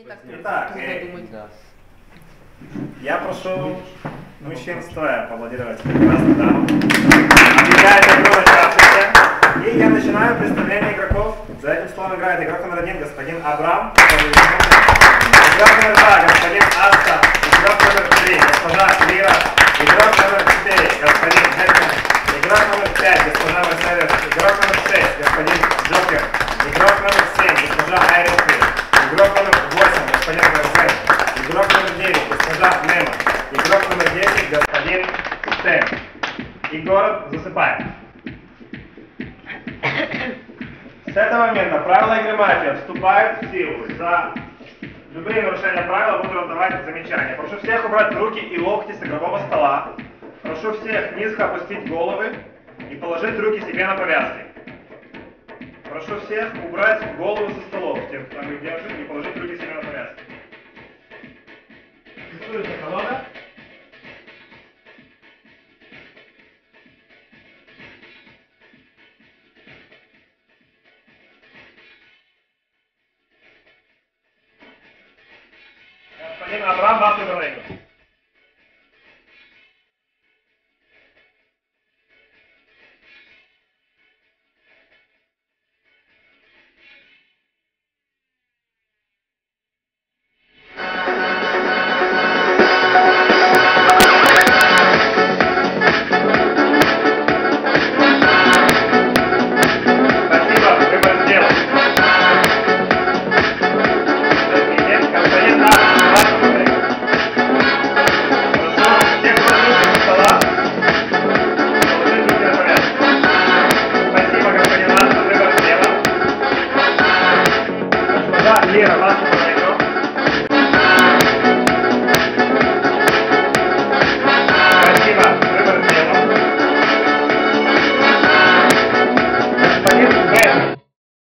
так Итак, трудно. Я прошу мужчин стоя поаплодировать прекрасным дамам. Объявляю игру начавшейся. И я начинаю представление игроков. За этим столом играет игрок номер 1, господин Абрам. Игрок номер 2, господин Аста. Игрок номер 3, госпожа Лира. Игрок номер 4, господин Хэтмен. Игрок номер 5, госпожа Мерседес. Игрок номер 6, господин Джокер. Игрок номер 7, госпожа Айрис. Игрок номер 8, господин Версен. Игрок номер 9, госпожа Немо. Игрок номер 10, господин Сэм. И город засыпает. С этого момента правила игры мафия вступают в силу. За любые нарушения правил буду раздавать замечания. Прошу всех убрать руки и локти с игрового стола. Прошу всех низко опустить головы и положить руки себе на повязки. Прошу всех убрать голову со столов, тем, кто их держит, и положить руки себе на повязки. Рисуется колода. Господин Абрам, вас говорит. Лера, вас подойдет. Спасибо, выбор сделан. Господин Бен.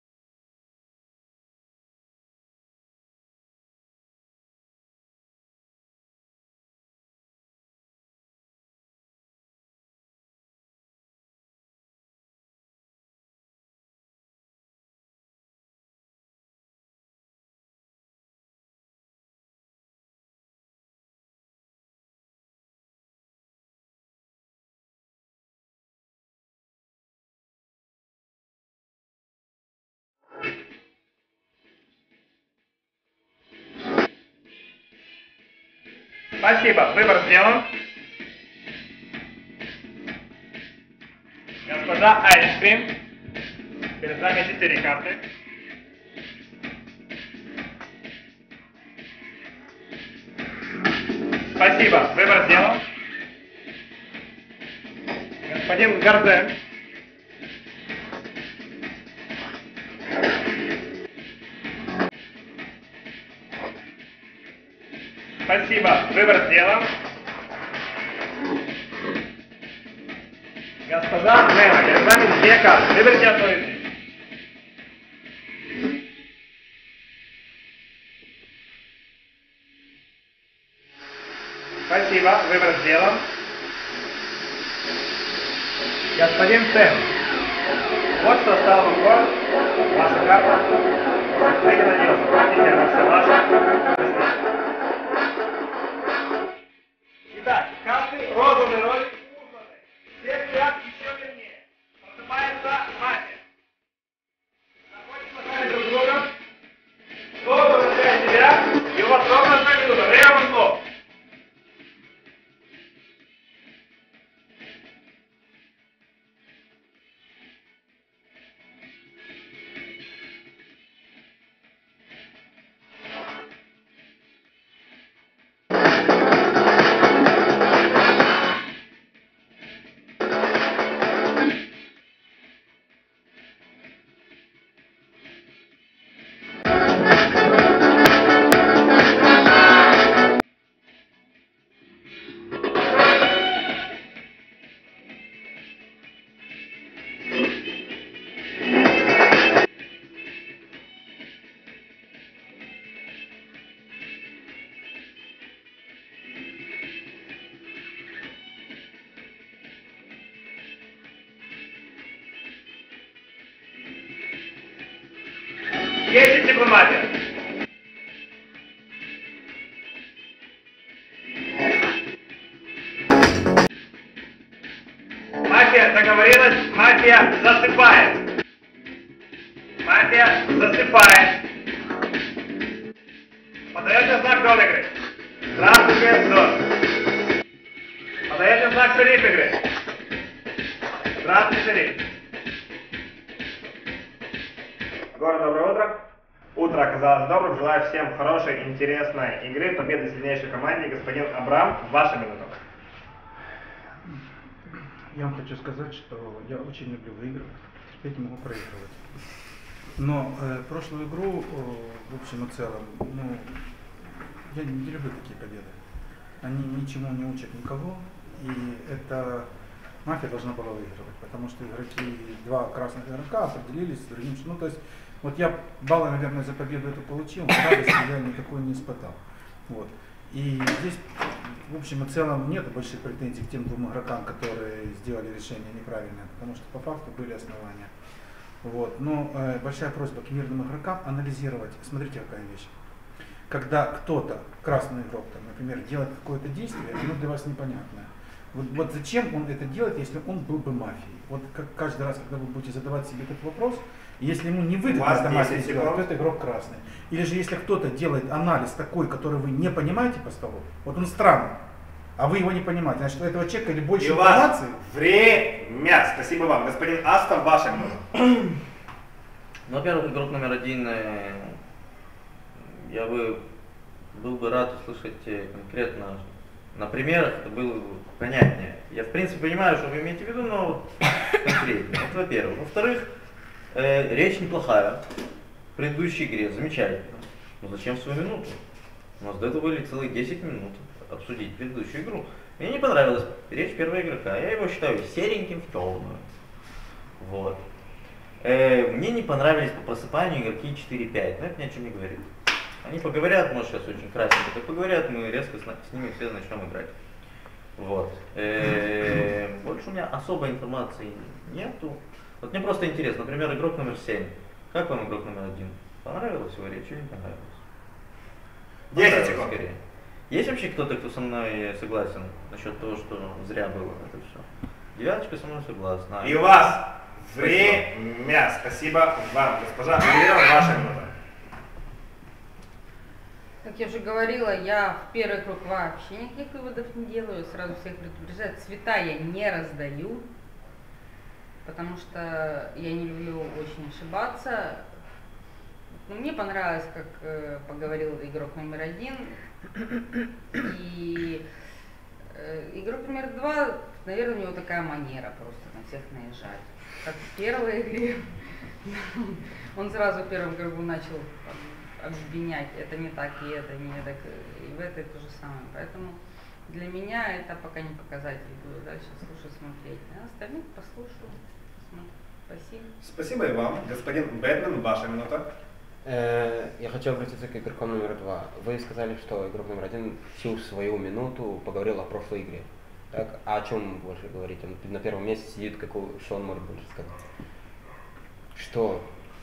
Спасибо, выбор сделан. Госпожа Айрискрим, перед вами 4 карты. Спасибо, выбор сделан. Господин Гарден. Спасибо, выбор сделан. Госпожа Немо, перед вами 2 карты. Выберите одну из них. Спасибо, выбор сделан. Господин Сэм, вот что стал вам город, ваша карта. Закройте на нее, заплатите, она все ваша. Итак, карты розовой роли узнаны. Все спят еще вернее. Просыпается мафия. Находится с вами друг друга. Кто возвращает себя, и у вас ровно 2 минуты. Время пошло. Есть дипломатия. договорилась, мафия засыпает. Мафия засыпает. Подаете знак до игры. Здравствуйте, до. Подаете знак шериф игры. Здравствуйте, шериф. Город, доброе утро. Утро оказалось добрым. Желаю всем хорошей, интересной игры, победы сильнейшей команде. Господин Абрам, ваша минута. Я вам хочу сказать, что я очень люблю выигрывать, терпеть не могу проигрывать. Но прошлую игру, в общем и целом, я не люблю такие победы. Они ничему не учат никого, и это мафия должна была выигрывать, потому что игроки, два красных игрока определились с другим, то есть, вот я баллы, наверное, за победу эту получил, но радости я никакой не испытал. Вот. И здесь, в общем и целом, нет больших претензий к тем двум игрокам, которые сделали решение неправильное, потому что по факту были основания. Вот. Но большая просьба к мирным игрокам анализировать. Смотрите, какая вещь. Когда кто-то, красный игрок, там, например, делает какое-то действие, оно для вас непонятное. Вот зачем он это делает, если он был бы мафией? Вот как каждый раз, когда вы будете задавать себе этот вопрос, если ему не выгодно это мафия сделать, то это игрок красный. Или же если кто-то делает анализ такой, который вы не понимаете по столу, вот он странный, а вы его не понимаете, значит, у этого человека или больше информации. Время. Спасибо вам. Господин Астов, ваша минута. Ну, во-первых, игрок номер один, я был бы рад услышать конкретно на примерах, это было бы понятнее. Я, в принципе, понимаю, что вы имеете в виду, но вот конкретнее. Это во-первых. Во-вторых, речь неплохая. В предыдущей игре замечательно. Но зачем свою минуту? У нас до этого были целые 10 минут обсудить предыдущую игру. Мне не понравилась речь первого игрока. Я его считаю сереньким в темную. Вот. Мне не понравились по просыпанию игроки 4-5, но это ни о чем не говорит. Они поговорят, может сейчас очень красненько, так поговорят, мы резко с ними все начнем играть. Вот. Больше у меня особой информации нету. Вот мне просто интересно, например, игрок номер 7. Как вам игрок номер 1? Понравилась его речь или не понравилось? 10 секунд. Скорее. Есть вообще кто-то, кто со мной согласен насчет того, что зря было это все? Девяточка со мной согласна. И у вас время. Спасибо вам, госпожа. Ваша минута. Как я уже говорила, я в первый круг вообще никаких выводов не делаю, сразу всех предупреждаю, цвета я не раздаю, потому что я не люблю очень ошибаться. Но мне понравилось, как поговорил игрок номер 1, и игрок номер 2, наверное, у него такая манера просто на всех наезжать. Как в первой игре, он сразу в первом кругу начал обвинять, это не так, и это не так, и в этой то же самое. Поэтому для меня это пока не показатель, буду дальше слушать, смотреть. А остальных послушаю, посмотрю. Спасибо. Спасибо и вам. Господин Бэтмен, ваша минута. Я хочу обратиться к игроку номер 2. Вы сказали, что игрок номер 1 всю свою минуту поговорил о прошлой игре. Так, а о чем больше говорить? Он на первом месте сидит, что он может больше сказать? Что?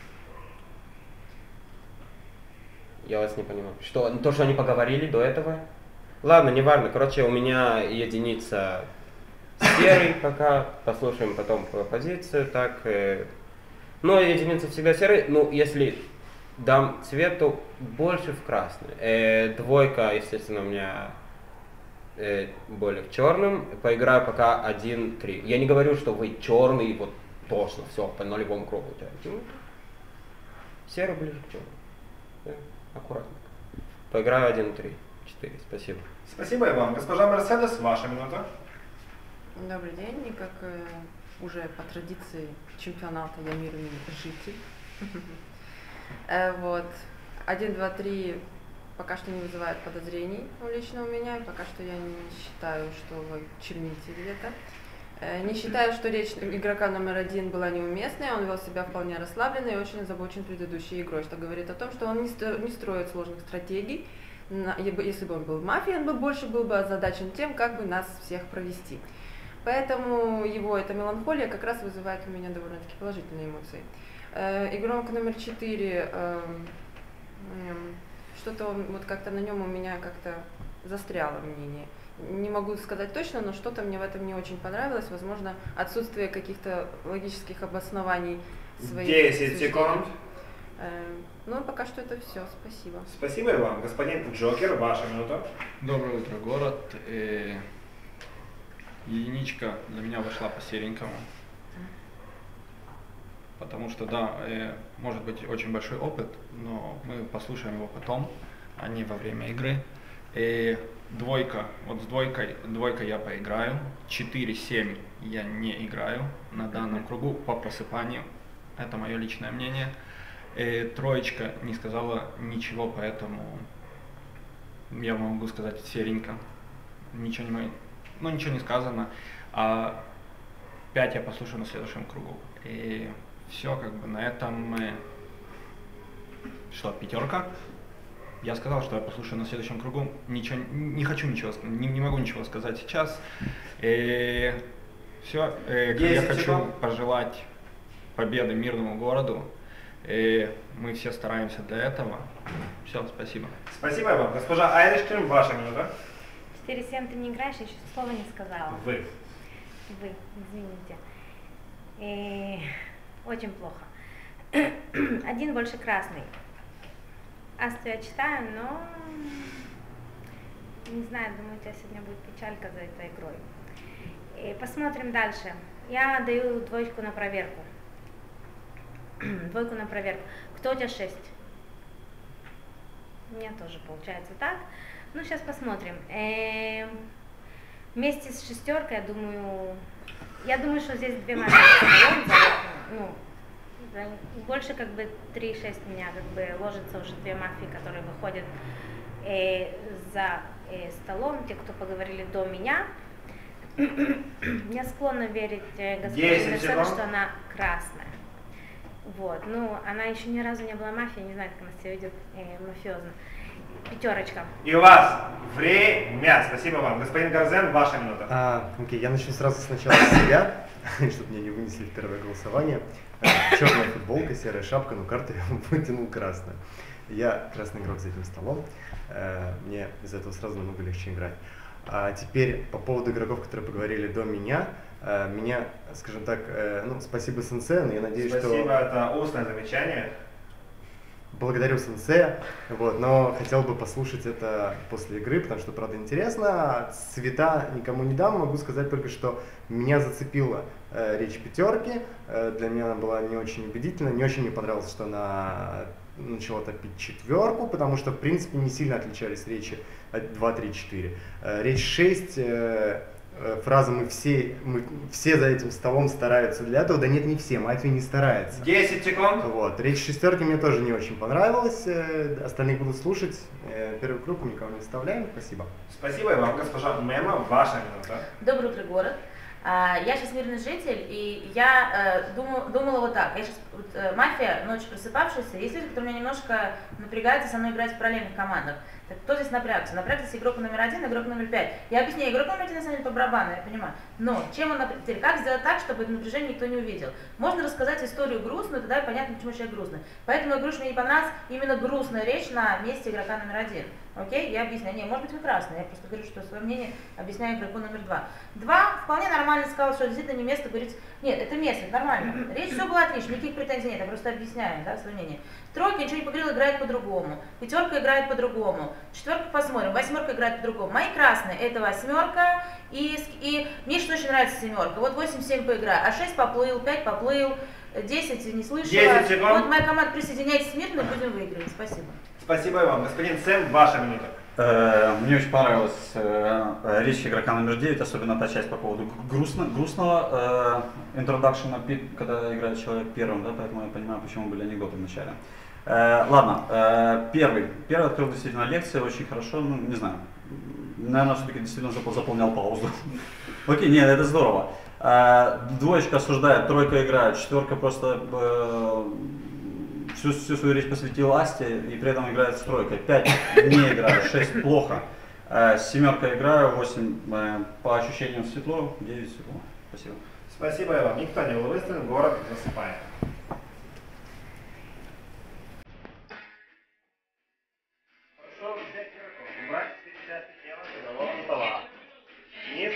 Я вас не понимаю. Что, то, что они поговорили до этого? Ладно, неважно. Короче, у меня единица серый пока. Послушаем потом по позицию. Так, но единица всегда серый. Ну, если дам цвету, больше в красный. Двойка, естественно, у меня более к черным. Поиграю пока 1-3. Я не говорю, что вы черный, вот точно, все, по нулевому кругу. Серый ближе к черному. Аккуратно. Поиграю 1-3. 4. Спасибо. Спасибо и вам. Госпожа Мерседес, ваша минута. Добрый день. И как уже по традиции чемпионата я мирный житель. Вот. 1, 2, 3 пока что не вызывает подозрений лично у меня. Пока что я не считаю, что вы черните где-то. Не считаю, что речь игрока номер 1 была неуместной, он вел себя вполне расслабленно и очень озабочен предыдущей игрой, что говорит о том, что он не строит сложных стратегий. Если бы он был в мафии, он бы больше был бы озадачен тем, как бы нас всех провести. Поэтому его эта меланхолия как раз вызывает у меня довольно-таки положительные эмоции. Игрок номер 4, что-то вот как-то на нем у меня как-то застряло мнение. Не могу сказать точно, но что-то мне в этом не очень понравилось. Возможно, отсутствие каких-то логических обоснований своих 10 суждений. секунд. Ну, пока что это все. Спасибо. Спасибо и вам. Господин Джокер, ваша минута. Доброе утро, город. Единичка для меня вышла по серенькому. Потому что, да, может быть очень большой опыт, но мы послушаем его потом, а не во время игры. Двойка, вот с двойкой я поиграю. 4-7 я не играю на данном кругу по просыпанию. Это мое личное мнение. Троечка не сказала ничего, поэтому я могу сказать серенько. Ничего не сказано. А 5 я послушаю на следующем кругу. И все, как бы на этом что, 5? Я сказал, что я послушаю на следующем кругу. Ничего, не хочу ничего, не могу ничего сказать сейчас. Все, я хочу пожелать победы мирному городу. Мы все стараемся для этого. Все, спасибо. Спасибо вам. Госпожа Айришкин, ваша минута. 4-7 ты не играешь, я еще слова не сказала. Вы. Вы, извините. Очень плохо. Один больше красный. Асту я читаю, но не знаю, думаю, у тебя сегодня будет печалька за этой игрой. Посмотрим дальше. Я даю двойку на проверку. Двойку на проверку. Кто у тебя 6? У меня тоже получается так. Ну, сейчас посмотрим. Вместе с шестеркой, я думаю, что здесь 2 мафии. Ну, больше как бы 3-6 меня как бы ложится уже 2 мафии, которые выходят за столом, те, кто поговорили до меня. Я склонна верить господину Мерседу, что она красная. Вот, ну, она еще ни разу не была мафией, не знаю, как она себя ведет мафиозно. 5. И у вас время. Спасибо вам. Господин Гарзен, ваша минута. Окей, я начну сразу сначала с себя, чтобы меня не вынесли в первое голосование. Черная футболка, серая шапка, но карту я вытянул красную. Я красный игрок за этим столом. Мне из-за этого сразу намного легче играть. А теперь по поводу игроков, которые поговорили до меня. Меня, скажем так, ну, спасибо сенсею, но я надеюсь, Спасибо, это устное замечание. Благодарю сенсея, вот, но хотел бы послушать это после игры, потому что, правда, интересно. Цвета никому не дам, могу сказать только, что меня зацепила речь 5. Для меня она была не очень убедительна, не очень мне понравилось, что она начала топить 4, потому что, в принципе, не сильно отличались речи 2, 3, 4. Речь 6, фраза мы все за этим столом стараются для этого, да нет, не все, мафия не старается. 10 секунд. Вот. Речь 4 мне тоже не очень понравилась, остальных буду слушать. Первый круг никого не вставляем, спасибо. Спасибо и вам, госпожа Мема, ваша минута. Доброе утро, город. Я сейчас мирный житель, и я думала вот так. Я сейчас мафия, ночью просыпавшаяся, есть люди, которые меня немножко напрягаются со мной играть в параллельных командах. Так кто здесь напрягся? Напрягся игрок номер 1, игрок номер 5. Я объясняю, игрок номер 1 на самом деле по барабану, я понимаю. Но чем он напрягся? Как сделать так, чтобы это напряжение никто не увидел? Можно рассказать историю грустную, тогда понятно, почему человек грустный. Поэтому я говорю, что мне не понравилась именно грустная речь на месте игрока номер 1. Окей? Я объясняю. Не, может быть вы красный, я просто говорю, что свое мнение объясняю игроку номер 2. 2 вполне нормально сказал, что действительно не место говорить. Нет, это место, это нормально. Речь все было отлично, никаких претензий нет, я просто объясняю, да, свое мнение. 3 ничего не поговорил, играет по-другому. 5 играет по-другому. 4 посмотрим. 8 играет по-другому. Мои красные это 8 и мне что очень нравится 7. Вот 8-7 поиграю, а 6 поплыл, 5 поплыл, 10 не слышала. 10 секунд. Вот моя команда присоединяется смирно и будем выигрывать. Спасибо. Спасибо и вам. Господин Сэм, ваша минута. Мне очень понравилась речь игрока номер 9, особенно та часть по поводу грустного интродакшена, когда играет человек первым, да, поэтому я понимаю, почему были анекдоты в начале. Ладно, первый открыл действительно лекцию, очень хорошо, ну не знаю, наверное, все-таки действительно заполнял паузу. Окей, нет, это здорово. 2 осуждает, 3 играет, 4 просто всю свою речь посвятил Асте и при этом играет с 3. 5 не играю, 6 плохо, 7 играю, 8 по ощущениям светло, 9 светло. Спасибо. Спасибо и вам. Никто не был выстрелен, город засыпает. Прошу всех игроков убрать все части тела с уголовного стола.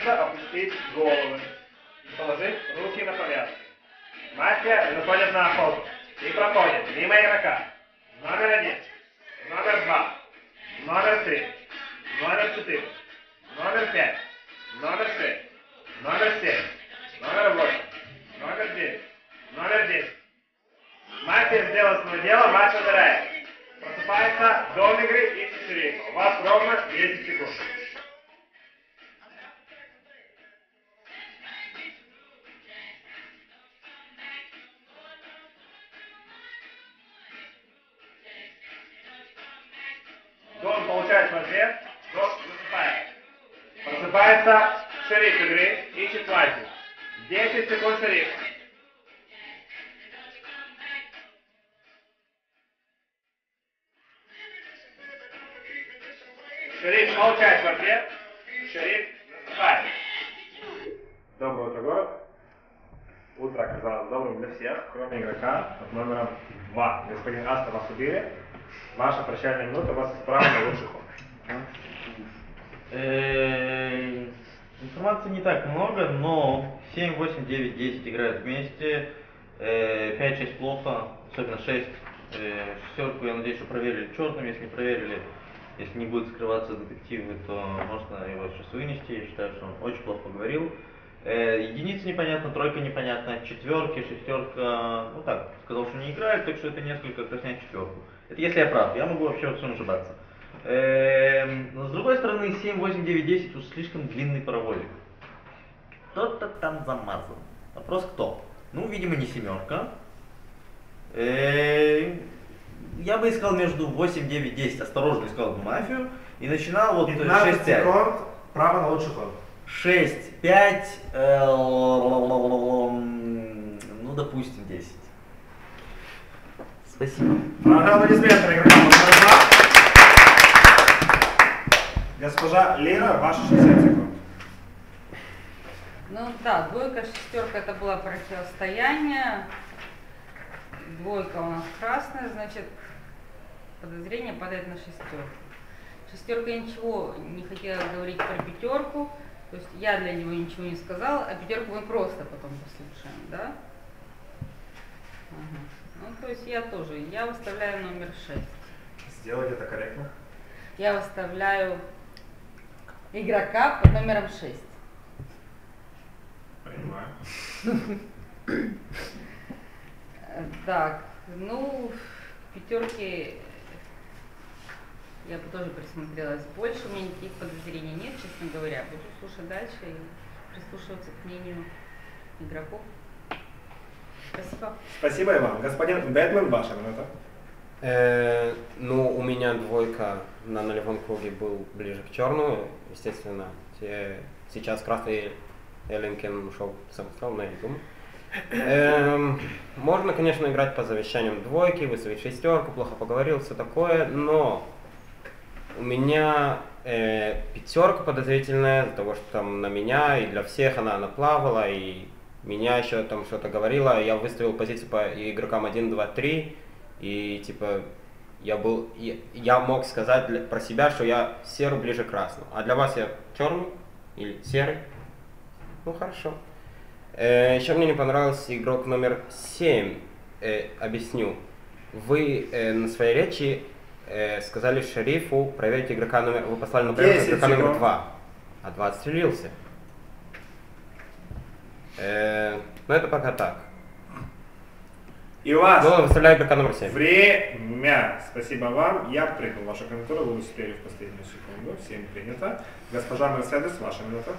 постараться опустить головы и положить руки на повязки. Мафия выходит на охоту и проходит мимо игрока. Номер 1, номер 2, номер 3, номер 4, номер 5, номер 6, номер 7, номер 8, номер 9, номер 10. Мафия сделала свое дело, матч умирает. Просыпается дом игры и шерифа. У вас ровно 10 секунд. Дон получает в ответ, Дон засыпает. Просыпается шериф игры и Читлайзер. 10 секунд шерифа. Шериф получает в ответ, шериф засыпает. Доброе утро, город. Утро оказалось добрым для всех, кроме игрока под номером 2. Господин Аста, вас убили. Ваша прощальная минута, у вас справа на лучший ход. Информации не так много, но 7, 8, 9, 10 играют вместе, 5, 6 плохо, особенно 6. Шестерку, я надеюсь, что проверили черным, если не проверили, если не будет скрываться детективы, то можно его сейчас вынести. Я считаю, что он очень плохо поговорил. Единица непонятна, тройка непонятна, четверки, шестерка, ну так, сказал, что не играет, так что это несколько красняет четверку. Это если я прав, я могу вообще во всем ошибаться. Но с другой стороны, 7, 8, 9, 10 уж слишком длинный паровозик. Кто-то там замазан. Вопрос кто? Ну, видимо, не семерка. Я бы искал между 8, 9, 10, осторожно искал бы мафию и начинал вот 15 6-5. секунд, право на лучший ход. 6, 5, ну, допустим, 10. Спасибо. Аплодисменты игрокам номер 2. Госпожа Лира, ваши 60 секунд. Ну да, двойка, шестерка это было противостояние. Двойка у нас красная, значит подозрение падает на шестерку. Шестерка ничего не хотела говорить про пятерку, то есть я для него ничего не сказала, а пятерку мы просто потом послушаем, да? Ага. Ну то есть я тоже, я выставляю номер 6. Сделайте это корректно. Я выставляю игрока под номером 6. Понимаю. Так, ну, пятерки я бы тоже присмотрелась больше, у меня никаких подозрений нет, честно говоря. Буду слушать дальше и прислушиваться к мнению игроков. Спасибо. Спасибо и вам. Господин Бэтмен, ваша минута. Ну, у меня двойка на нулевом круге был ближе к черному, естественно. Сейчас красный Эллинкен ушел самострел, но я не думаю. Можно, конечно, играть по завещаниям двойки, выставить шестерку, плохо поговорил, все такое, но у меня пятерка подозрительная из-за того, что там на меня и для всех она наплавала, и меня еще там что-то говорила. Я выставил позицию по игрокам 1, 2, 3, и типа я мог сказать про себя, что я серый ближе к красному. А для вас я черный или серый? Ну хорошо. Еще мне не понравился игрок номер 7. Объясню. Вы на своей речи сказали шерифу проверить игрока номер... Вы послали на проверку игрока номер 2. А 2 отстрелился. Но это пока так. И у вас ну, выставляю игрока номер 7. Время. Спасибо вам. Я принял вашу кандидатуру, вы успели в последнюю секунду. Всем принято. Госпожа Мерседес, ваша минута.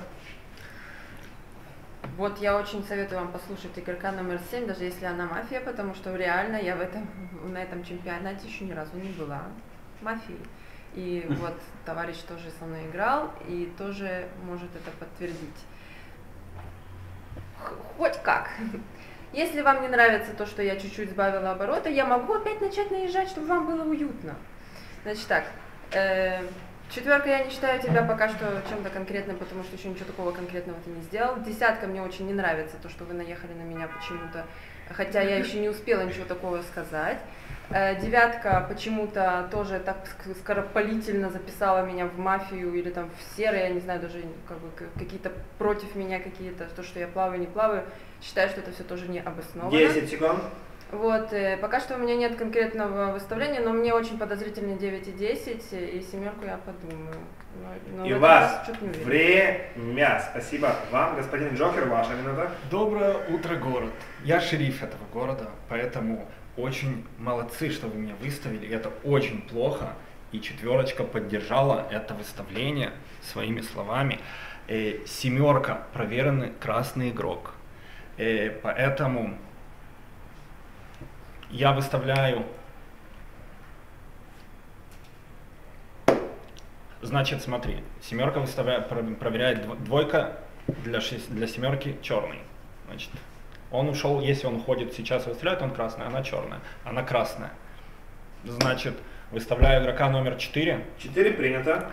Вот я очень советую вам послушать игрока номер 7, даже если она мафия, потому что реально я на этом чемпионате еще ни разу не была мафией. И вот товарищ тоже со мной играл и тоже может это подтвердить. Хоть как. Если вам не нравится то, что я чуть-чуть сбавила обороты, я могу опять начать наезжать, чтобы вам было уютно. Значит так, четверка, я не считаю тебя пока что чем-то конкретным, потому что еще ничего такого конкретного ты не сделал. Десятка, мне очень не нравится то, что вы наехали на меня почему-то хотя я еще не успела ничего такого сказать. Девятка почему-то тоже так скоропалительно записала меня в мафию или там в серые, я не знаю, даже как бы какие-то против меня какие-то, то, что я плаваю, не плаваю. Считаю, что это все тоже не обосновано. 10 секунд. Вот, пока что у меня нет конкретного выставления, но мне очень подозрительно 9 и 10, и семерку я подумаю. Но И в у этот вас раз чуть не уверена. время. Спасибо вам, господин Джокер, ваша минута. Доброе утро, город. Я шериф этого города, поэтому очень молодцы, что вы меня выставили. Это очень плохо. И четверочка поддержала это выставление своими словами. Семерка проверенный красный игрок. Поэтому я выставляю. Значит, смотри, семерка проверяет двойка для семерки черный. Значит, он ушел, если он ходит сейчас и выставляет, он красный, она черная, она красная. Значит, выставляю игрока номер 4. 4 принято.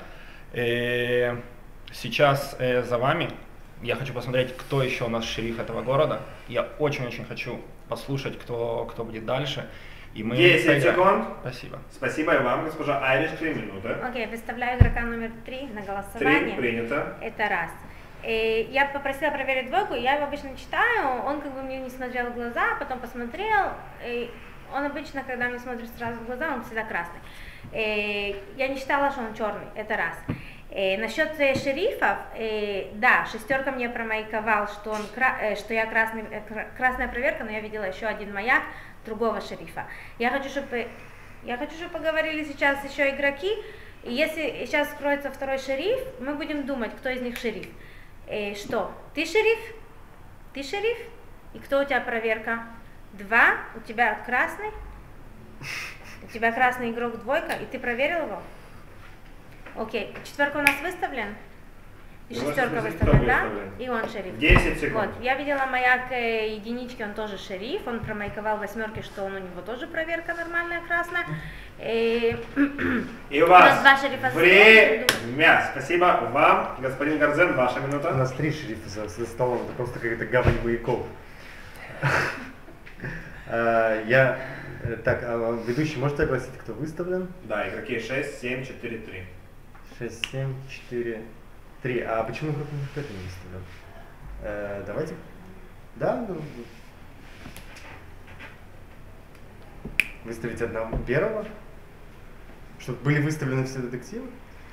Сейчас за вами. Я хочу посмотреть, кто еще у нас шериф этого города. Я очень-очень хочу послушать, кто будет дальше. И мы 10 секунд. Спасибо. Спасибо и вам, госпожа Айриш, 3 минуты. Окей, выставляю игрока номер 3 на голосование. 3 принято. Это раз. Я попросила проверить двойку, я его обычно читаю, он как бы мне не смотрел в глаза, потом посмотрел, он обычно, когда мне смотрит сразу в глаза, он всегда красный. Я не считала, что он черный, это раз. Насчет шерифов, да, шестерка мне промаяковал, что я красная проверка, но я видела еще один маяк другого шерифа. Я хочу, чтобы поговорили сейчас еще игроки, и если сейчас скроется второй шериф, мы будем думать, кто из них шериф. Что? Ты шериф? Ты шериф? И кто у тебя проверка? 2, у тебя красный? У тебя красный игрок двойка, и ты проверил его? Окей, четверка у нас выставлен? И шестерка выставлена, да? И он шериф. 10 секунд. Вот, я видела маяк единички, он тоже шериф, он промайковал восьмерки, что у него тоже проверка нормальная, красная. И у вас время. Спасибо вам, господин Горзен, ваша минута. У нас 3 шерифа за столом, это просто какая-то гавань маяков. Так, ведущий, можете огласить, кто выставлен? Да, игроки 6, 7, 4, 3. 6, 7, 4, 3. А почему игрок номер 5 не выставлен? Давайте. Да? Выставить одного первого? Чтобы были выставлены все детективы?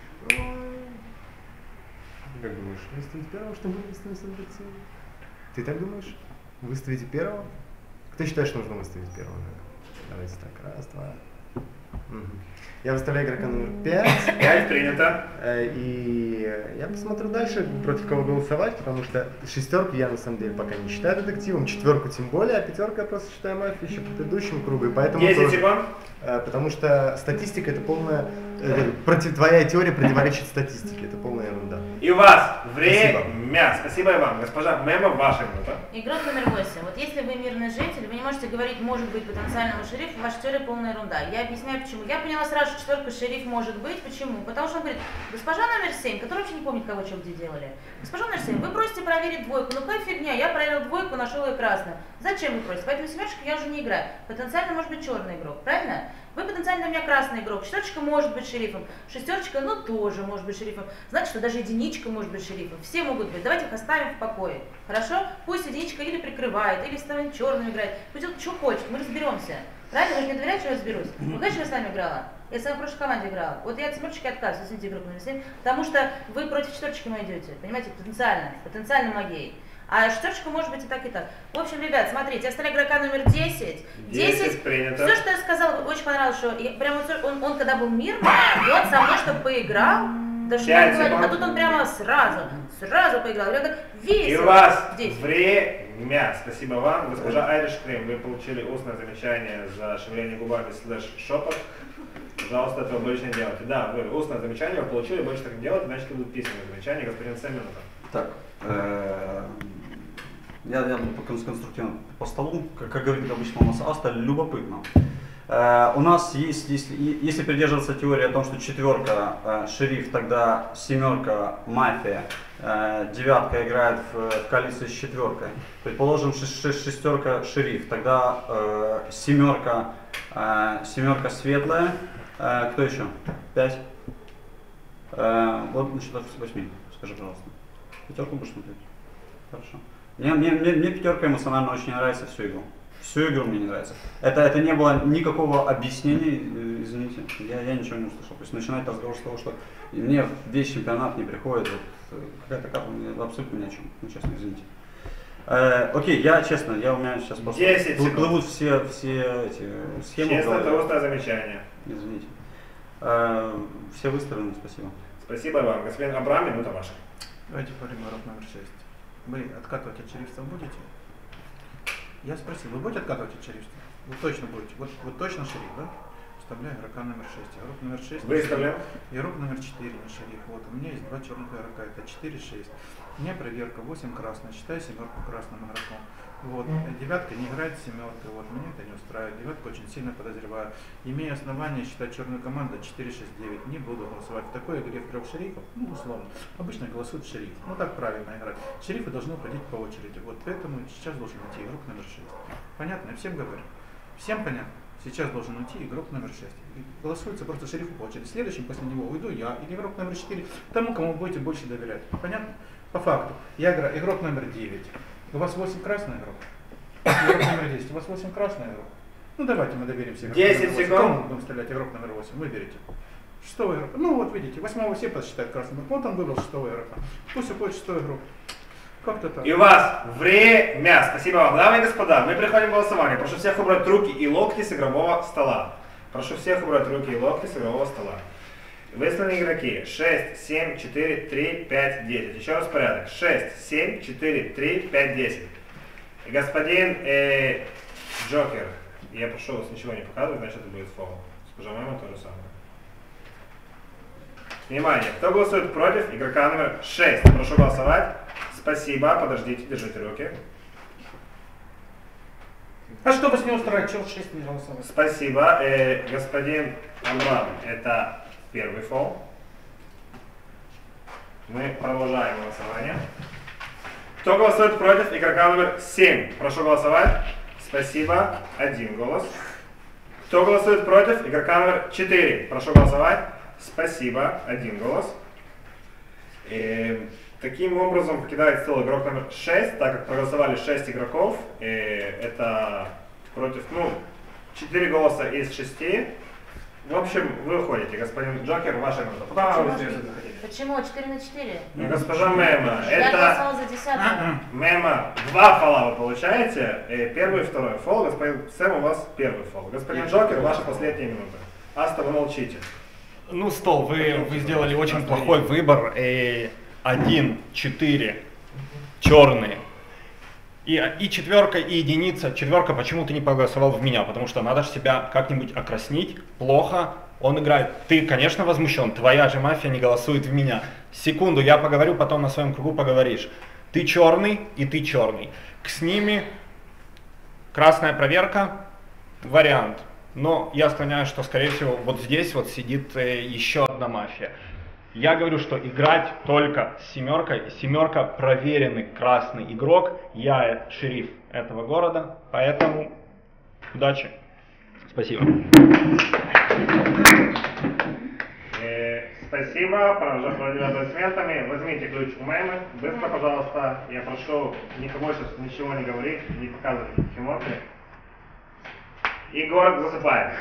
Как думаешь, выставить первого, чтобы были выставлены все детективы? Ты так думаешь? Выставите первого? Кто считает, что нужно выставить первого? Давайте так, раз, два. Угу. Я выставляю игрока номер 5. 5 принято. И я посмотрю дальше, против кого голосовать, потому что шестерку я на самом деле пока не считаю детективом, четверку тем более, а пятерку я просто считаю мафией еще по предыдущему кругу. И поэтому 10 тоже, секунд. потому что статистика это полная, твоя теория противоречит статистике, это полная ерунда. И у вас время. Спасибо и вам. Госпожа Мема, ваша минута. Игрок номер 8. Вот если вы мирный житель, вы не можете говорить, может быть, потенциального шерифа, ваша теория полная ерунда. Я объясняю почему. Я поняла сразу, что четверка шериф может быть. Почему? Потому что он говорит, госпожа номер 7, которая вообще не помнит, кого что где делали. Госпожа номер 7, вы просите проверить двойку. Ну какая фигня, я проверил двойку, нашел ее красную. Зачем вы просите? Поэтому семерочка я уже не играю. Потенциально может быть черный игрок, правильно? Вы потенциально у меня красный игрок, четверочка может быть шерифом, шестерочка, ну тоже может быть шерифом. Значит, что даже единичка может быть шерифом. Все могут быть. Давайте их оставим в покое. Хорошо? Пусть единичка или прикрывает, или станет черным играет. Пусть он что хочет, мы разберемся. Правильно? Вы же мне доверяете, что я разберусь? Вы знаете, что я с вами играла? Я с вами в прошлой команде играла. Вот я от семерочки отказываюсь, извините, игрок номер 7, потому что вы против четверочки моей идете. Понимаете, потенциально магией. А шестерочка может быть и так, и так. В общем, ребят, смотрите, я оставляю игрока номер 10. 10 принято. Все, что я сказала, очень понравилось, что прямо он когда был мирный, и он со мной чтобы поиграл. Даже не говорит, а тут он прямо сразу поиграл. Я говорю, весело. И у вас время. Спасибо вам. Госпожа Айриш Крим, вы получили устное замечание за шевеление губами /шепот. Пожалуйста, этого больше не делайте. Да, вы устное замечание вы получили, больше так не делать, значит, будут письменные замечания. Господин Семенов. Так, я буду конструктивно по столу, как говорит обычно у нас Аста, любопытно. У нас есть, если придерживаться теории о том, что четверка шериф, тогда семерка мафия, девятка играет в коалиции с четверкой. Предположим, шестерка шериф, тогда семерка светлая. Кто еще? 5. Вот насчет 8. Скажи, пожалуйста. Пятерку будешь смотреть? Хорошо. Мне пятерка эмоционально очень не нравится всю игру. Всю игру мне не нравится. Это не было никакого объяснения, извините, я ничего не услышал. То есть начинать разговор с того, что мне весь чемпионат не приходит, вот, какая-то карта, абсолютно ни о чем, ну честно, извините. Окей, у меня сейчас просто плывут все эти схемы. Честно, это острое замечание. Извините. Все выставлены, спасибо. Спасибо вам. Господин Абрам, минута ваша. Давайте поговорим о урок номер 6. Вы откатывать от шерифцев будете? Я спросил, вы будете откатывать от шерифцев? Вы точно будете? Вот точно шериф, да? Вставляю игрока номер 6. Игрок номер 6. Выставляем. Игрок номер 4 на шериф. Вот, у меня есть 2 черных игрока. Это 4-6. У меня проверка 8 красная. Считаю семерку красным игроком. Вот, девятка не играет с семеркой. Вот, меня это не устраивает. Девятку очень сильно подозреваю. Имею основания считать черную команду 4-6-9. Не буду голосовать в такой игре в 3 шерифов. Ну, условно. Обычно голосует шериф. Ну, так правильно играть. Шерифы должны уходить по очереди. Вот, поэтому сейчас должен идти игрок номер 6. Понятно? Я всем говорю. Всем понятно? Сейчас должен уйти игрок номер 6. Голосуется просто шерифу по очереди. Следующим после него уйду я или игрок номер 4, тому, кому будете больше доверять. Понятно? По факту. Я игрок номер 9. У вас 8 красный игрок. Игрок номер 10. У вас 8 красный игрок. Ну давайте мы доверимся. 10 секунд. Кому мы будем стрелять игрок номер 8? Выберите. 6 игрок. Ну вот видите, 8 все посчитают красным игроком. Вот он выбрал 6 игрока. Пусть уходит 6 игрок. Как-то так. И у вас время. Спасибо вам. Дамы и господа, мы приходим к голосованию. Прошу всех убрать руки и локти с игрового стола. Прошу всех убрать руки и локти с игрового стола. Выставлены игроки 6, 7, 4, 3, 5, 10. Еще раз порядок. 6, 7, 4, 3, 5, 10. Господин Джокер, я прошу вас ничего не показывать, значит это будет фол. С пожимаем то же самое. Внимание, кто голосует против игрока номер 6? Прошу голосовать. Спасибо, подождите, держите руки. А что вас не устраивает? Чего 6 не голосовать? Спасибо. Господин Амрам, это первый фол. Мы продолжаем голосование. Кто голосует против игрока номер 7? Прошу голосовать. Спасибо. 1 голос. Кто голосует против игрока номер 4? Прошу голосовать. Спасибо. 1 голос. Таким образом покидает стол игрок номер 6, так как проголосовали 6 игроков. Это против, 4 голоса из 6. В общем, вы уходите, господин Джокер, ваша минута. Почему? 4 на 4? Госпожа Мема, Я голосовала за 10-го. Мема, 2 фола вы получаете, первый и второй фол. Господин Сэм, у вас первый фол. Господин Джокер, ваша последняя минута. Аста, вы молчите. Ну, стол, вы сделали очень плохой выбор. 1, 4 черные. И четверка, и единица. Четверка почему-то не проголосовал в меня, потому что надо же себя как-нибудь окраснить. Плохо. Он играет. Ты, конечно, возмущен. Твоя же мафия не голосует в меня. Секунду, я поговорю, потом на своем кругу поговоришь. Ты черный, и ты черный. С ними красная проверка, вариант. Но я склоняюсь, что, скорее всего, вот здесь вот сидит еще одна мафия. Я говорю, что играть только с семеркой. Семерка проверенный красный игрок. Я шериф этого города, поэтому удачи. Спасибо. Спасибо. Продолжаем аплодисментами. Возьмите ключ у Мемы. Быстро, пожалуйста. Я прошу никому сейчас ничего не говорить, не показывать никаких эмоций. И город засыпает.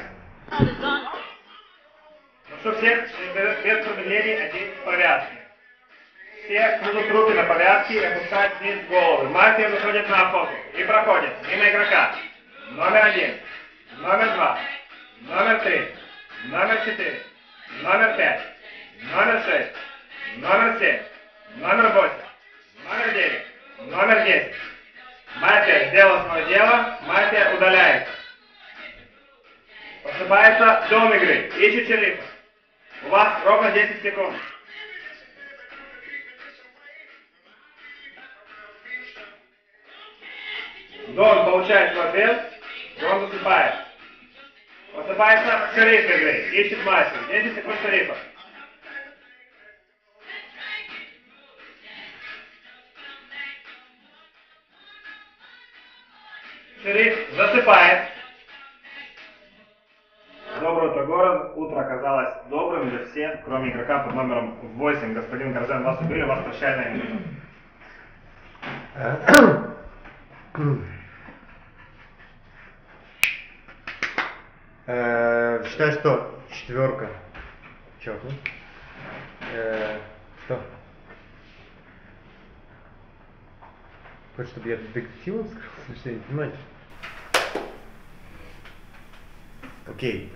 Прошу всех без промедлений одеть повязки. Все кладут руки на повязки и опускают вниз головы. Мафия выходит на охоту и проходит мимо игрока. Номер 1, номер 2, номер 3, номер 4, номер 5, номер 6, номер 7, номер 8, номер 9, номер 10. Мафия сделала свое дело, мафия удаляется. Посыпается дом игры. Ищет шерифа. У вас ровно 10 секунд. Дон получает свой ответ, и он засыпает. Поступается шериф игры. Ищет мастер. 10 секунд шерифа. Шериф засыпает. Доброе утро, город. Утро оказалось добрым для всех, кроме игрока под номером 8. Господин Горзен, вас убили, у вас прощальная минута. Считаю, что четверка. Черт, ну? Что? Хочешь, чтобы я детективом сказал? Что я не понимаю? Окей.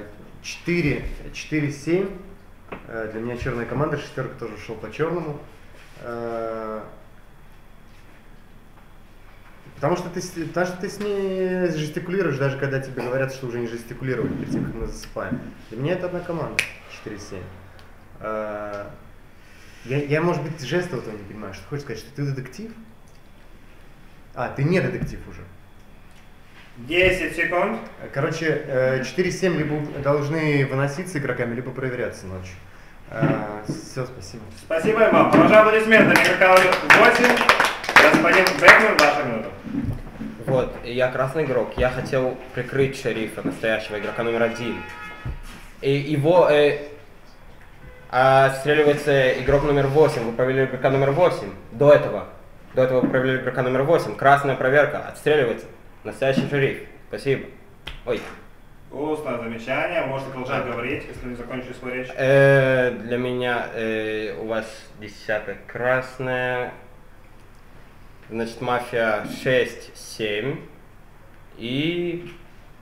4-7. Для меня черная команда, шестерка тоже шел по черному. Потому что ты с ней жестикулируешь, даже когда тебе говорят, что уже не жестикулировать перед тем, как мы засыпаем. Для меня это одна команда, 4-7. Я, может быть, жеста этого не понимаю. Что ты хочешь сказать, что ты детектив? А, ты не детектив уже. 10 секунд. Короче, 4-7 либо должны выноситься игроками, либо проверяться ночью. Все, спасибо. Спасибо вам. Продолжаем аплодисменты. Игрока номер 8. Господин Бекман, ваша минута. Вот, я красный игрок. Я хотел прикрыть шерифа, настоящего игрока номер 1. И его отстреливается игрок номер 8. Вы провели игрока номер 8. До этого вы провели игрока номер 8. Красная проверка. Отстреливается настоящий шериф. Спасибо. Ой. Устное замечание. Можете продолжать говорить, если не закончили свою речь. Для меня у вас десятка красная. Значит, мафия 6-7 и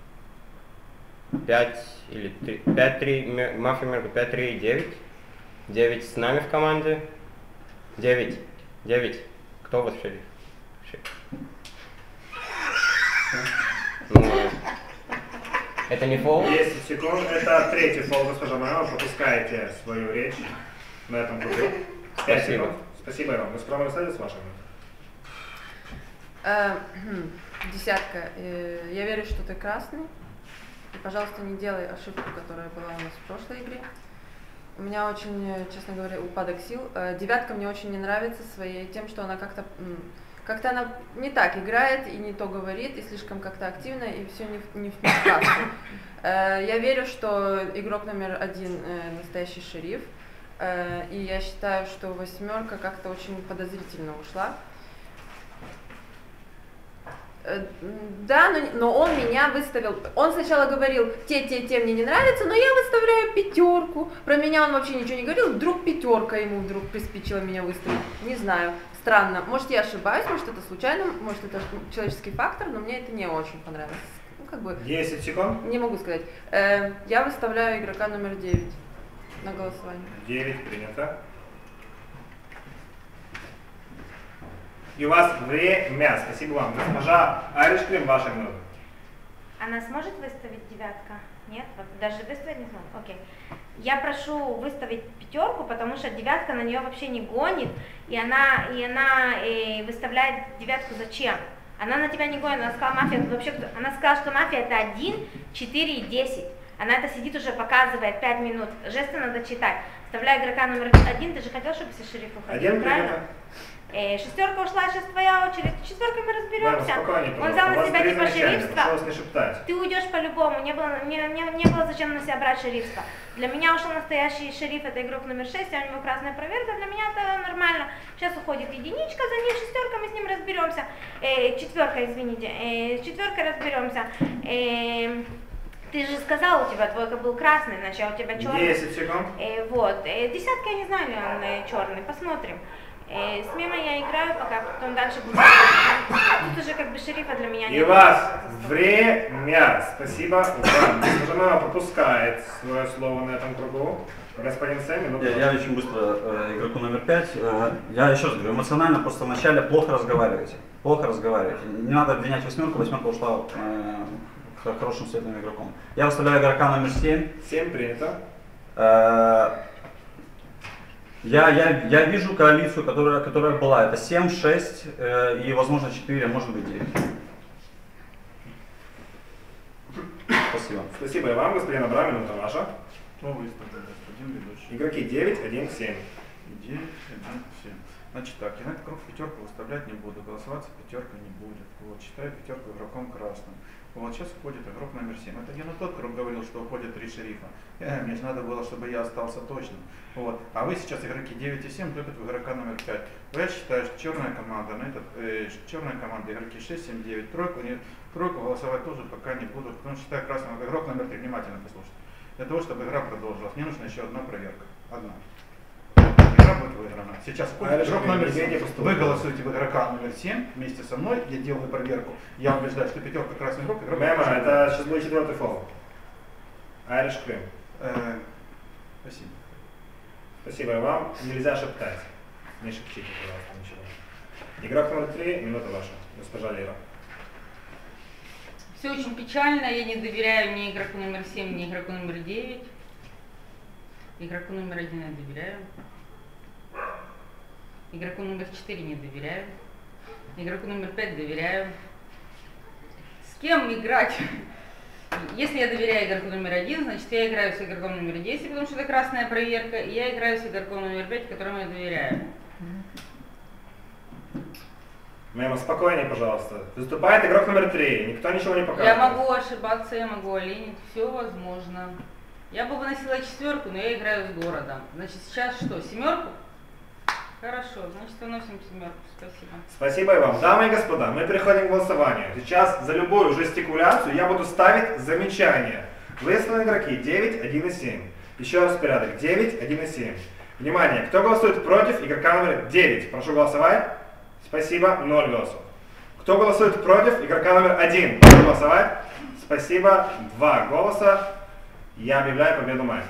5 или 3, 5-3, мафия между 5-3 и 9. 9 с нами в команде. 9. Кто у вас шериф? Ну, это не фол? 10 секунд. Это третий фол, госпожа Маева. Пропускаете свою речь на этом круге. 5 секунд. Спасибо вам. Госпожа Мерседес, ваша минута. Десятка. Я верю, что ты красный. И, пожалуйста, не делай ошибку, которая была у нас в прошлой игре. У меня очень, честно говоря, упадок сил. Девятка мне очень не нравится своей тем, что она как-то она не так играет и не то говорит, и слишком как-то активно, и все не в сказку. Я верю, что игрок номер 1 настоящий шериф. И я считаю, что восьмерка как-то очень подозрительно ушла. Да, но он меня выставил. Он сначала говорил, те мне не нравятся, но я выставляю 5. Про меня он вообще ничего не говорил. Вдруг 5 ему вдруг приспичило меня выставить. Не знаю, странно. Может, я ошибаюсь, может, это случайно, может, это человеческий фактор, но мне это не очень понравилось. Ну, как бы. 10 секунд. Не могу сказать. Я выставляю игрока номер 9 на голосование. 9 принято. И у вас время. Спасибо вам. Госпожа Айришклим, ваша минута. Она сможет выставить 9? Нет? Даже выставить не сможет? Окей. Я прошу выставить 5, потому что 9 на нее вообще не гонит, и она выставляет 9 зачем? Она на тебя не гонит, она сказала, мафия, вообще, она сказала, что мафия это 1, 4 и 10. Она это сидит уже, показывает 5 минут. Жесты надо читать. Вставляю игрока номер 1, ты же хотел, чтобы все шериф уходил, правильно? 6 ушла, сейчас твоя очередь. 4 мы разберемся. Он взял на себя типа шерифство. Ты уйдешь по-любому. Не было зачем на себя брать шерифство. Для меня ушел настоящий шериф, это игрок номер 6, а у него красная проверка. Для меня это нормально. Сейчас уходит единичка, за ней 6, мы с ним разберемся. 4, извините. 4 разберемся. Ты же сказал, у тебя двойка был красный, значит, а у тебя черный. 10 секунд. Вот. 10 я не знаю, ли он черный. Посмотрим. С мимо я играю, пока потом дальше буду. Тут уже как бы шерифа для меня нет. И у вас время. Спасибо вам. Госпожа пропускает свое слово на этом кругу. Господин Сэм, я очень быстро игроку номер 5. Я еще раз говорю, эмоционально просто вначале плохо разговариваете. Не надо обвинять 8, 8 ушла хорошим светлым игроком. Я выставляю игрока номер 7. 7 принято. Я вижу коалицию, которая была. Это 7, 6 и, возможно, 4, а может быть 9. Спасибо. Спасибо и вам, господин Абрамин, минута ваша. Кто выставил, господин ведущий? Игроки 9, 1, 7. 9, 1, 7. Значит так, я на этот круг пятерку выставлять не буду, голосоваться пятерка не будет. Вот, считаю пятерку игроком красным. Вот, сейчас уходит игрок номер 7. Это я на тот круг говорил, что уходит 3 шерифа. Мне же надо было, чтобы я остался точным. Вот. А вы сейчас игроки 9 и 7 любят в игрока номер 5. Я считаю, что черная команда, черная команда, игроки 6, 7, 9, тройку голосовать тоже пока не буду, потому что считаю красным игрок номер 3, внимательно послушайте. Для того, чтобы игра продолжилась, мне нужна еще одна проверка. Одна. Игра будет выиграна. Сейчас игрок номер 7. Вы голосуете в игрока номер 7 вместе со мной, я делаю проверку. Я убеждаю, что пятерка красный игрок. Мема, это сейчас будет 4-й фол. Айриш Крым. Спасибо. Спасибо и вам. Нельзя шептать. Не шепчите, пожалуйста, ничего. Игрок номер 3, минута ваша. Госпожа Лера. Все очень печально, я не доверяю ни игроку номер 7, ни игроку номер 9. Игроку номер 1 я доверяю. Игроку номер 4 не доверяю. Игроку номер 5 доверяю. С кем играть? Если я доверяю игроку номер 1, значит я играю с игроком номер 10, потому что это красная проверка, и я играю с игроком номер 5, которому я доверяю. Мема, спокойнее, пожалуйста. Выступает игрок номер 3, никто ничего не показывает. Я могу ошибаться, я могу оленить, все возможно. Я бы выносила 4, но я играю с городом. Значит, сейчас что, 7? Хорошо, значит выносим 7. Спасибо. Спасибо и вам. Дамы и господа, мы переходим к голосованию. Сейчас за любую жестикуляцию я буду ставить замечание. Выставлены игроки 9, 1 и 7. Еще раз порядок. 9, 1 и 7. Внимание, кто голосует против игрока номер 9? Прошу голосовать. Спасибо, 0 голосов. Кто голосует против игрока номер 1? Прошу голосовать. Спасибо, 2 голоса. Я объявляю победу мафии.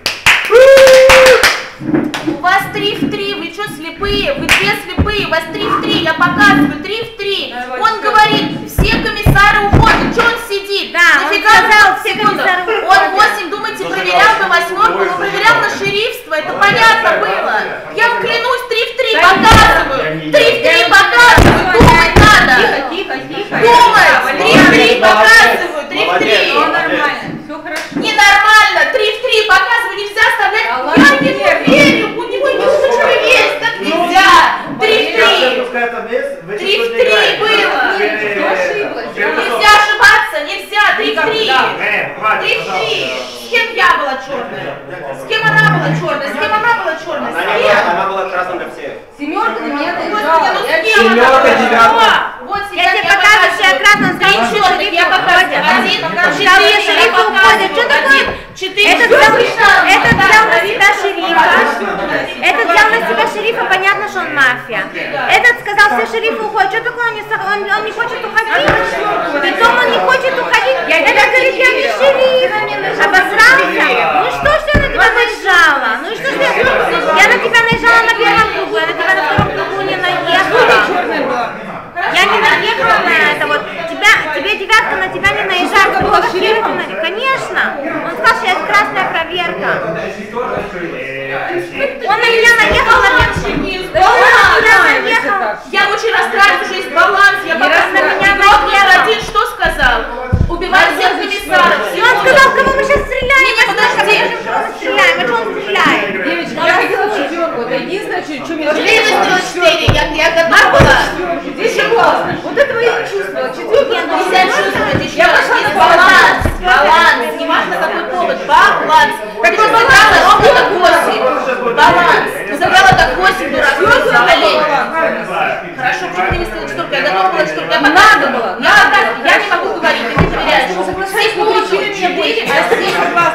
У вас 3 в 3, вы что слепые? Вы две слепые, у вас 3 в 3, я показываю, 3 в 3. Он говорит, все комиссары уходят, что он сидит? Да, нафига он сказал, он все секунду? комиссары Он 8, думаете, проверял бы 8, он проверял на шерифство, это понятно было. Я вам клянусь, 3 в 3 показываю, 3 в 3 показываю, думать надо. Тихо. Думать, 3 в 3 показываю, 3 в 3. Все нормально, все хорошо. Ненормально, 3 в 3 показываю, нельзя оставлять. Я не верю, у него ничего есть, так нельзя. 3 в 3. 3 в 3 было. Нельзя ошибаться, нельзя. 3 в 3. 3 в 3. С кем я была черная? С кем она была черная? С кем она была черная? С кем? Она была красной для всех. 7 на меня Господи, ну с кем 7, она была? 9. Вот Я сейчас тебе показываю, что я красным скриншотик, я показываю. 1, 4, шерифы уходят. Что такое? 4. Этот взял на себя шерифа. Этот взял на себя шерифа, понятно, что он мафия. Этот сказал, все шерифы уходят. Что такое? Он не хочет уходить? Притом он не хочет уходить. Этот говорит, я не шериф. Обосрался? Ну и что, что я на тебя наезжала? Ну и что, что я на тебя наезжала на первом кругу, я на тебя на втором кругу не наехала. Я не наехала на это, вот тебе 9 на тебя не наезжает, конечно. Он сказал, что есть красная проверка. Он на меня наехал на Я очень расстраиваюсь, что есть баланс. Я показываю на меня номер 1, что сказал? Убивать всех комиссаров. И он сказал, кого мы сейчас стреляем? Не, подожди. А что он стреляет? Девочки, я хотела 4, это единственное, что меня... Ты выставила 4, я готова была. Здесь классно. Вот этого я не чувствовала. 4 Нельзя чувствовать еще раз. Есть баланс. Не важно какой повод. Баланс. Ты забрала ровно так 8. Баланс. Ты забрала так 8, дурак. Олень. Хорошо, почему ты не стала 4? Я готова была 4. Я Надо было. Я не могу говорить, ты не проверяешь. Все получили меня 9, а 7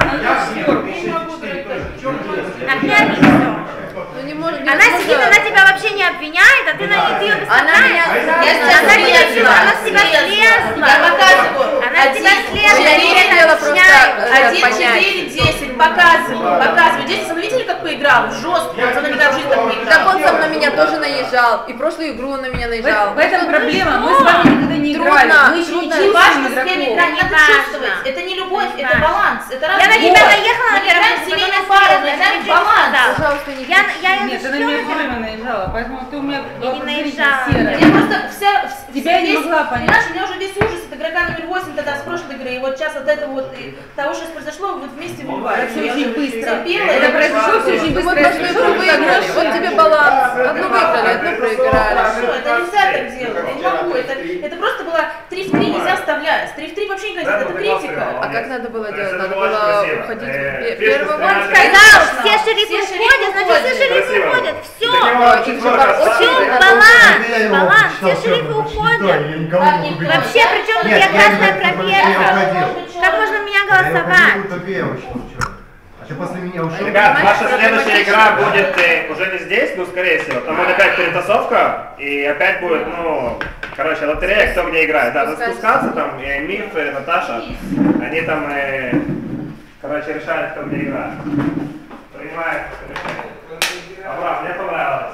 Она сидит, она тебя вообще не обвиняет, а ты ее выставляешь. Она с тебя слезла. Я показываю. Она с тебя слезла. 1, 4, 10. Показываю. 10. Вы видели, как поиграл? Жестко. Он со мной никогда в жизни так не играл. Так он сам на меня тоже наезжал. И прошлую игру он на меня наезжал. В этом проблема, мы с вами никогда не играли. Мы еще не Не важно, чувствуем с кем игроков. играть, надо чувствовать. Это не любовь, это баланс. Это Я на тебя наехала на Мы играем первом в семейную пару, мы играем в баланс. Пожалуйста, не Я Нет, ты на меня первая наезжала, поэтому ты у меня не наезжала. Я просто вся Тебя я не весь- могла понять. Понимаешь, у меня уже весь ужас от игрока номер 8 до да, с прошлой игры, и вот сейчас от этого вот, того, что произошло, вот вместе выбивали. Это все очень быстро. Терпела, Это я произошло все очень быстро. Вот вы выиграли, вот тебе баланс. Одну выиграли, одну проиграли. Хорошо, это нельзя так делать, я не могу, это просто было 3 в 3 нельзя вставлять, 3 в 3 вообще не красиво, это критика. А как надо было делать? Это Надо было было красиво. уходить Фишка первым. стояла Он сказал, все шерифы уходят, значит все шерифы Красиво. уходят. Все. Все, Баланс, все шерифы уходят. Вообще, причем тут я красная проверка. Как можно меня голосовать? А ты после меня ушел? Ребят, ваша следующая игра будет уже не здесь, ну, скорее всего. Там будет опять перетасовка, и опять будет, ну, короче, лотерея, кто где играет. Да, надо спускаться, там, и Миф, и Наташа, они там, короче, решают, кто где играет. Принимает решение. Абрам, мне понравилось.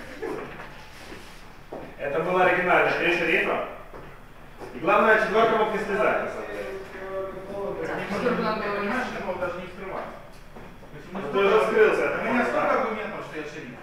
Это было оригинально, 3 шерифа. И главное, 4 мог не слезать, на самом деле. Даже не скрывать. Ты уже скрылся, это У меня столько аргументов, что я шериф.